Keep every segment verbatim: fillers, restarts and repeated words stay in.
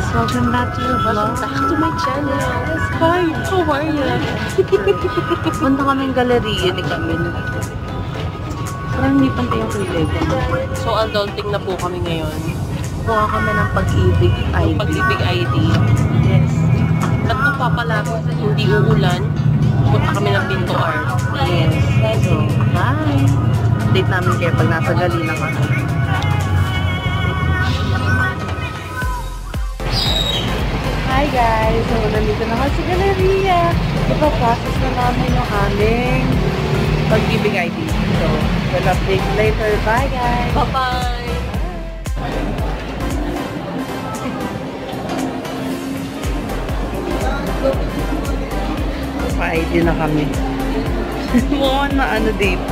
Welcome back to your vlog. Back to my channel. Hi, how are you? Punta kaming galeriya ni Camille. Parang hindi pantay yung kilay ko. So, adulting na po kami ngayon. Kuha kami ng pag-ibig I D. Pag-ibig I D. Yes. Tatlo pa pala, hindi uulan. Punta kami ng Pinto Art. Yes. So, bye! Update namin kayo pag nasa Galina kami. Hi guys! So, nandito naman sa galeriya. Ipa-process na namin yung aming pag-ibig I D. So, we'll update later. Bye guys! Bye-bye! Pa-I D na kami. Mukhang na ano dito.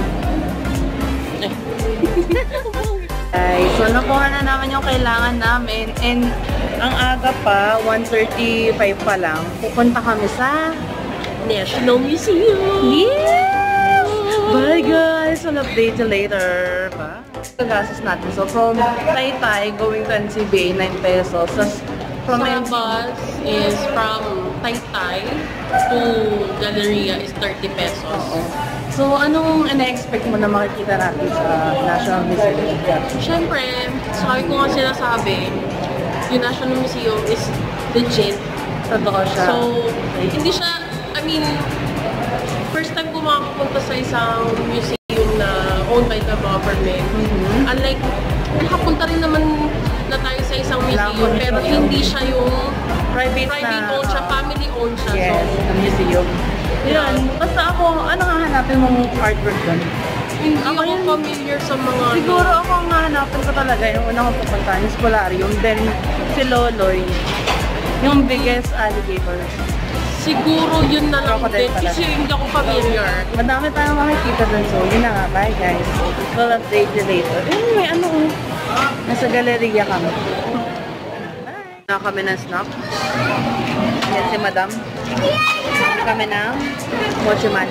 Guys, so nakuha na naman yung kailangan namin. And ang aga pa, one thirty-five pa lang, pupunta kami sa National Museum! Yes! Bye guys! I'll update you later. Bye! Gagastos natin. So from Taytay going to N C B A, nine pesos. So, from Sa bus is from Taytay to Galleria is thirty pesos. Oo. So, anong ina-expect mo na makikita natin sa National Museum? Siyempre, sabi ko nga sinasabi, yung National Museum is legit. Totoo siya. So, hindi siya, I mean, first time ko makapunta sa isang museum na owned by the government. Mm-hmm. Unlike, nakapunta rin naman na tayo sa isang museum, pero hindi siya yung private, private na, owned siya, uh, family owned siya. Yes, So, na museum. Yun. Basta ako, ano nga hanapin mong artwork doon? hindi Ako ako yun. familiar sa mga... Siguro ako ang hanapin ko talaga, yung una kong pupuntahan, yung Spolarium, then si Loloy, yung biggest alligator. Siguro yun na lang Crocodile din, pala. kasi hindi ako familiar. Madami tayong makikita doon, so yun na nga, bye guys. We'll update you later. Eh, may ano, nasa galeriya kami. Bye! Na kami ng snack. Yan si Madam. Yan kami ng Mochi Man.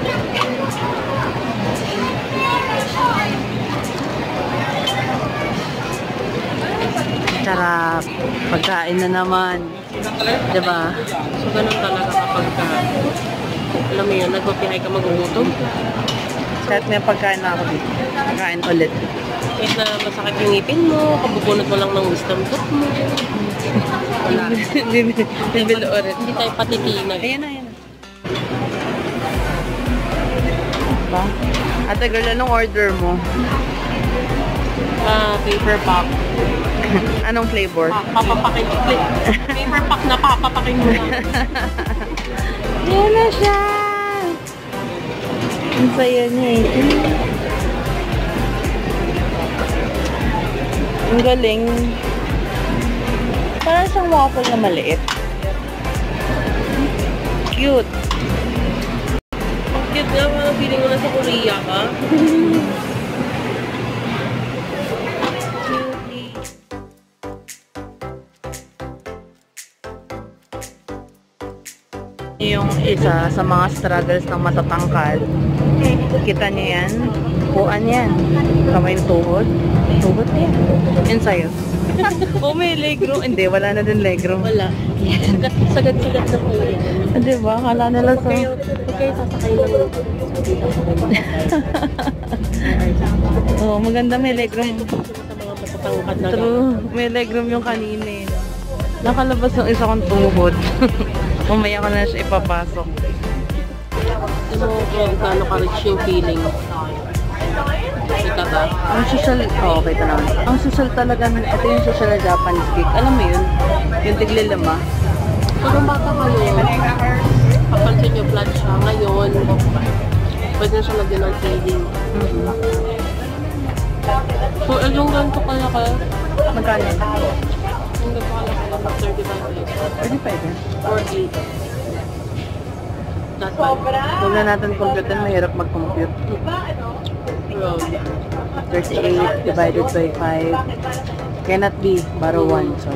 Sarap. Pagkain na naman. Diba? So, ganun talaga kapag ka, alam mo yun, nagpapihay ka magugutom. Kahit may pagkain na ako dito. Pagkain ulit. Kahit na masakit yung ngipin mo, kabubunot mo lang ng wisdom tooth mo. Wala. Bibili ulit. Hindi tayo patitinag. Ayan na, ayan na. Diba? Ate girl, anong order mo? Ah, paper pack. Anong flavor? Ah, papapakin. Paper pack na papapakin mo lang. Ayan na siya! Ang saya niya eh. Ang galing. Parang siyang waffle na maliit. Cute. Ang cute nga, parang feeling mo na sa Korea ka. Yung isa sa mga struggles ng matatangkad. Kita niyo yan? Puan yan. Kamay ng tuhod. Tuhod yan. Yan sa'yo. Oh, may legro. Hindi, wala na din legro. Wala. Sagad-sagad na po yun. Diba? Kala nila sa... Kayo, kayo sasakay lang. Oh, maganda may legrum. Sa mga matatangkad na True. May legrum yung kanina eh. Nakalabas yung isa kong tuhod. Mamaya ko na siya ipapasok. Alam mo kung gaano ka-rich yung feeling. Ika ba? Ang social, oh, okay ito naman. Ang social talaga, ito yung social na Japanese cake. Alam mo yun? Yung tiglilima. Pero bata kayo, papansin nyo flat siya. Ngayon, pwede na siya lagyan ng feeling. Mm-hmm. So, eh, yung ganito kaya ka, Magkano? yung ganito kaya ka, thirty-five pesos. Pwede pwede. forty-eight. Not bad. Huwag na natin compute. Mahirap mag-compute. Road. thirty-eight divided by five. Cannot be. Borrow one. So.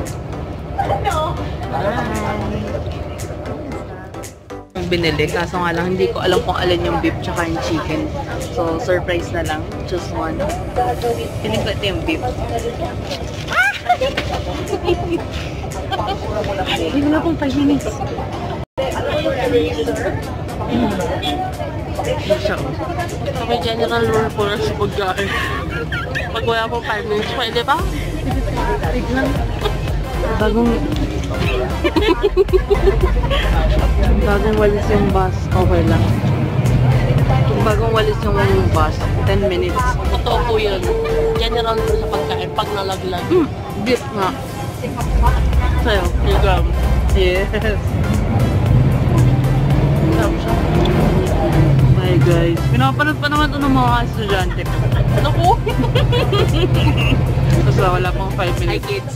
Bye. Binili. Kaso nga lang, hindi ko alam kung alin yung beef tsaka yung chicken. So, surprise na lang. Choose one. Piling ko ito yung beef. Ah! Hindi mo na kung five minutes. May general rule po na sa pagkain. Pag wala po five minutes, pwede ba? Wait lang. Bagong... Bagong walis yung bus, okay lang. Kung bagong walis yung bus, ten minutes. Totoo po yun. General rule sa pagkain pag nalaglag. Mm, beef nga. Sa'yo? Ikaw. Yes. Sarap siya. Hi guys. Pinapanood pa naman ito ng mga estudyante ko. Ano po? Kasi wala pang five Hi minutes. kids.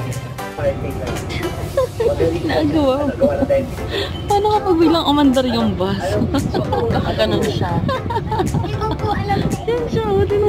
Nagawa mo. Paano kapag biglang umandar yung bus? Ganun siya. Yan siya, o tino.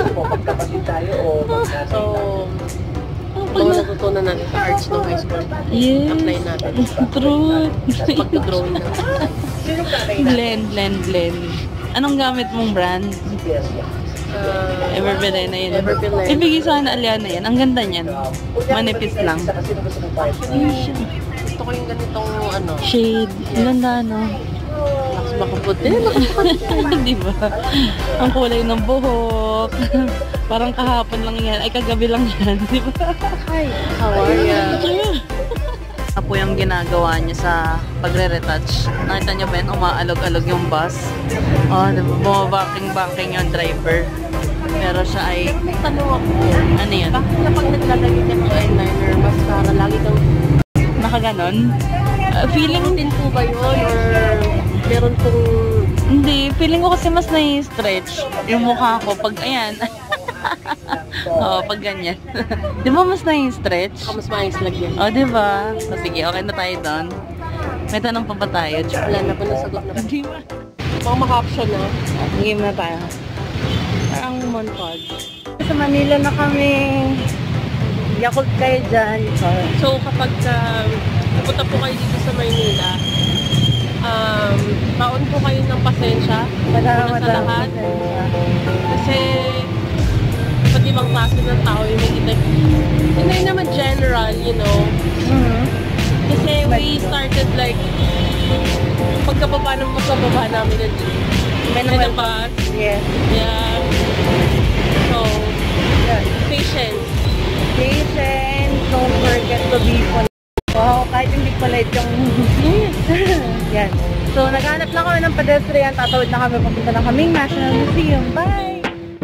So, ito ang natutunan natin sa arts ng high school. Yes. Apply natin. Truth. Pagka-drawing na. Blend, blend, blend. Anong gamit mong brand? Uh, Everbelay na yun. Everbelay. Ibigay sa akin na Aliana yan. Ang ganda niyan. Manipis lang. gusto ko yung ganitong ano. Shade. Ang ganda, no? Mas makaputi. Di ba? Ang kulay ng buhok. Parang kahapon lang yan. Ay, kagabi lang yan. Di ba? Hi. How are you? Ano po yung ginagawa niya sa pagre-retouch? Nakita niyo ba yun? Umaalog-alog yung bus. Oh, diba? Bumabaking-baking yung driver. Pero siya ay... May tanong ako. Ano yun? Bakit kapag naglalagay ka ng eyeliner, mascara, lagi kang... Nakaganon? Uh, feeling... din po ba yun? Or meron pong... Hindi. Feeling ko kasi mas nai-stretch yung mukha ko pag ayan. Oo, pag ganyan. Di ba mas nai-stretch? Baka mas maayos lagyan. O, di ba? So, sige, okay na tayo doon. May tanong pa ba tayo? Wala na po, nasagot na po. Di ba? Baka maka-option na. Game na tayo. Parang Monpod. Sa Manila na kami. Yakult kayo dyan. So, kapag uh, pupunta po kayo dito sa Maynila, um, baon po kayo ng pasensya. Wala Una sa lahat. Kasi, pag ibang klase ng tao yung nakita. Hindi naman general, you know. Mm-hmm. Kasi we started like, pagkababa ng pagkababa namin na jeep. May May naman. bus. Yes. Yeah. So, Yes. patience. Patience. Don't forget to be polite. Wow, kahit hindi polite yung... Yan. So, naghanap lang kami ng pedestrian. Tatawid na kami. Papunta na kaming National Museum. Bye!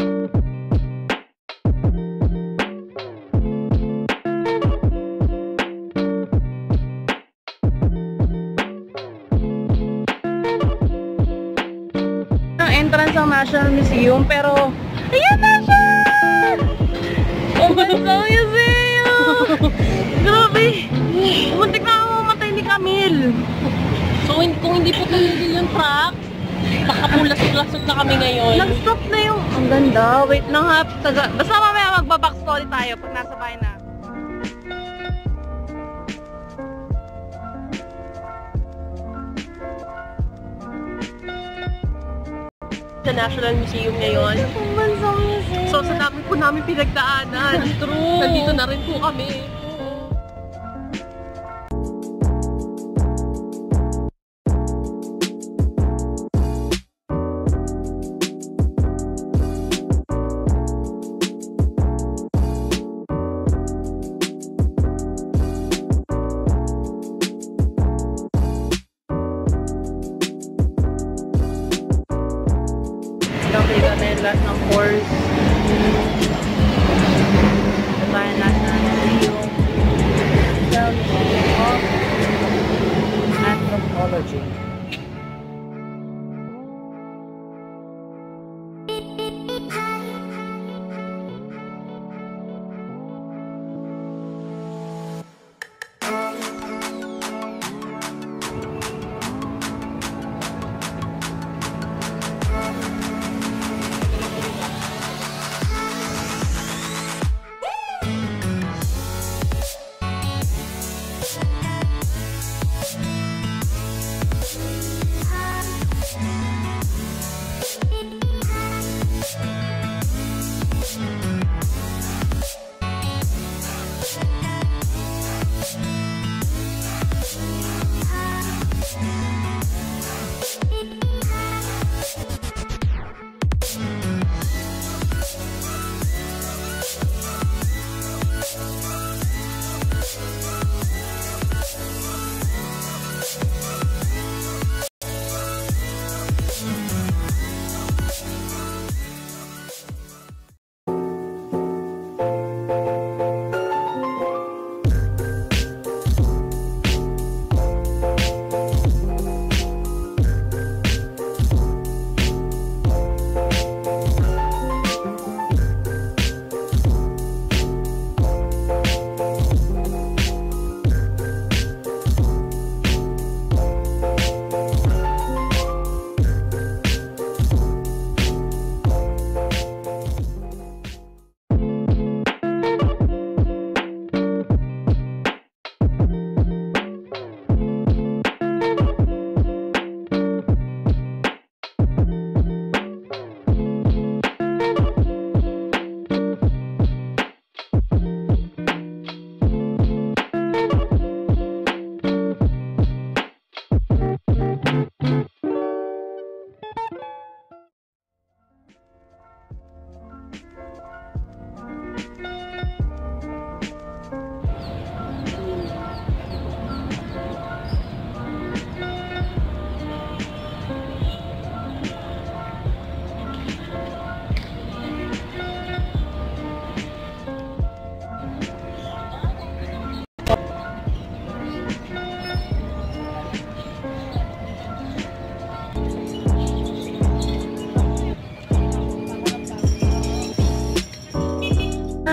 Entrance ng National Museum, pero ayan na siya! Oh my God, museum! Grabe! Muntik na ako mamatay ni Camille. So, kung hindi po tumigil yung truck, baka po lasog-lasog na kami ngayon. Nag-stop na yung... Ang ganda. Wait lang ha. Taga... Basta mamaya magbabackstory tayo pag nasa bahay na. Sa National Museum ngayon. Ang bansang museum. So, sa dami po namin pinagdaanan. True. Nandito na rin po kami. Kapag kami lahat ng course. Sa National Museum.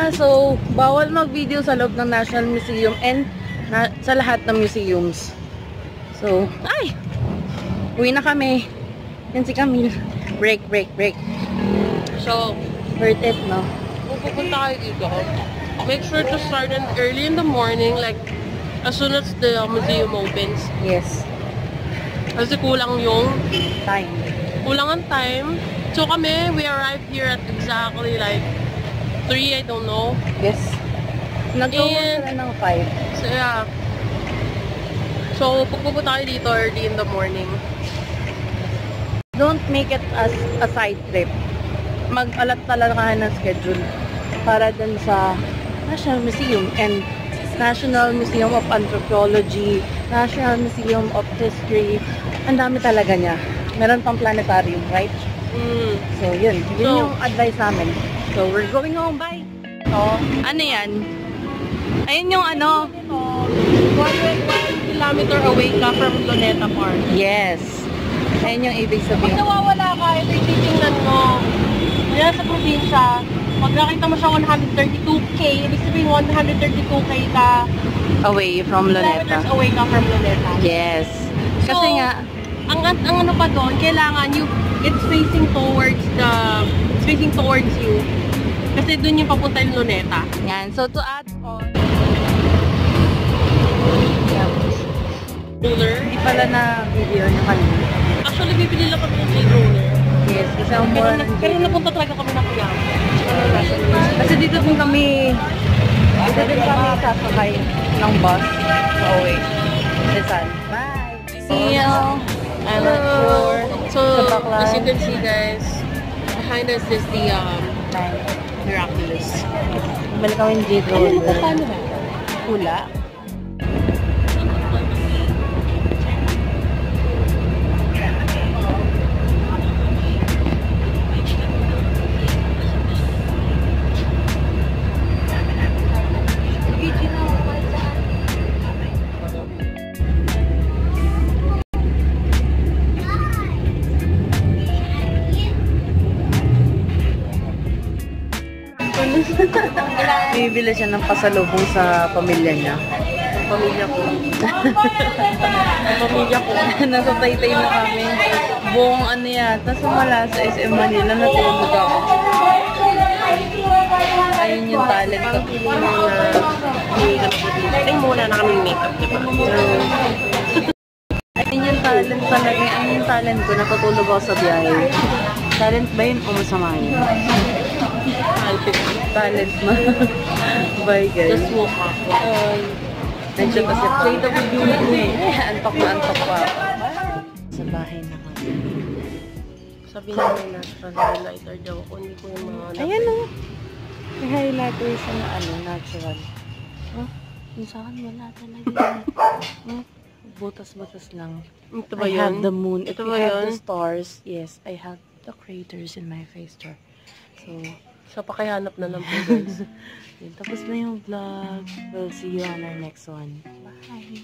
na. So, bawal mag-video sa loob ng National Museum and na, sa lahat ng museums. So, ay! Uwi na kami. Yan si Camille. Break, break, break. So, worth it, no? kung pupunta kayo dito, make sure to start in early in the morning, like, as soon as the museum opens. Yes. Kasi kulang yung, Time. kulang ang time. So kami, we arrived here at exactly like three, I don't know. Yes. Nag-go And- sila ng five. So yeah. So, pag pupunta kayo dito early in the morning, Don't make it as a side trip. Mag-alat talaga ka ng schedule para dun sa National Museum and National Museum of Anthropology, National Museum of History. Ang dami talaga niya. Meron pang planetarium, right? mm, So, yun. Yun So- yung advice namin. So, we're going home. Bye! So, ano yan? Ayun yung ano? one kilometer away ka from Luneta Park. Yes. Ayun yung ibig Pag sabihin. nawawala ka, ito yung titingnan mo. Kaya sa probinsya, pag nakita mo siya one hundred thirty-two K, ibig sabihin one hundred thirty-two K ka Away from Luneta. kilometers away ka from Luneta. Yes. Kasi So, nga, ang, ang ano pa doon, kailangan you, it's facing towards the, it's facing towards you. Kasi doon yung papunta yung Luneta. yan. So, to add on, Roller. hindi pala na video niya kanina. Actually, bibili lang kami ng J-Roller. Yes, kasi ang Pero, mura na, ng pero J- napunta talaga kami na kuya. Kasi dito din kami, dito din kami sasakay ng bus sa uwi. Rizal. Bye! See you! I'm not sure. So, Sa Baclan. as you can see guys, behind us is the um, Bye. Miraculous. Balik kami ng Ano J-Roller. dito paano ba? Hula. Bibili siya ng pasalubong sa pamilya niya. Pamilya ko. Pamilya ko. Nasa Taytay na kami. Buong ano yata, sumala sa S M Manila, natulog ako. Ayun yung talent ko. Ay, muna na kaming makeup, di ba? Ayun yung talent talaga. Ayun yung talent ko, natutulog ako sa biyahe. Talent ba yun o masama yun? Talent na. Bye guys. Just woke up. Ay. Nandiyan pa si Play the video. Antok na antok pa. Sa bahay na kami. Sabi niya may natural highlighter daw ako. Hindi ko yung mga... Ayan o. May highlighter siya na ano, natural. Oh, yung sa akin wala talaga. Oh, butas-butas lang. Ito ba I yun? have the moon. If Ito you ba have yun? the stars, yes, I have the craters in my face too. So, So, pakihanap na lang po guys. yun. Tapos na yung vlog. We'll see you on our next one. Bye!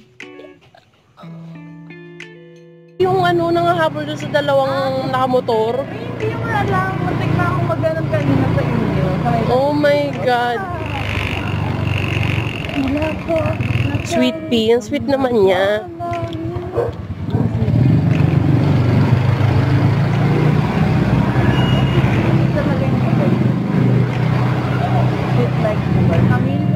Yung ano, nangahabol doon sa dalawang nakamotor. Hindi yung alam. Matik na ako maghanap kanina sa inyo. Oh my God. Wala ko. Sweet pea. Ang sweet naman niya. Talaga yung kapal. Sweet like sugar. Camille,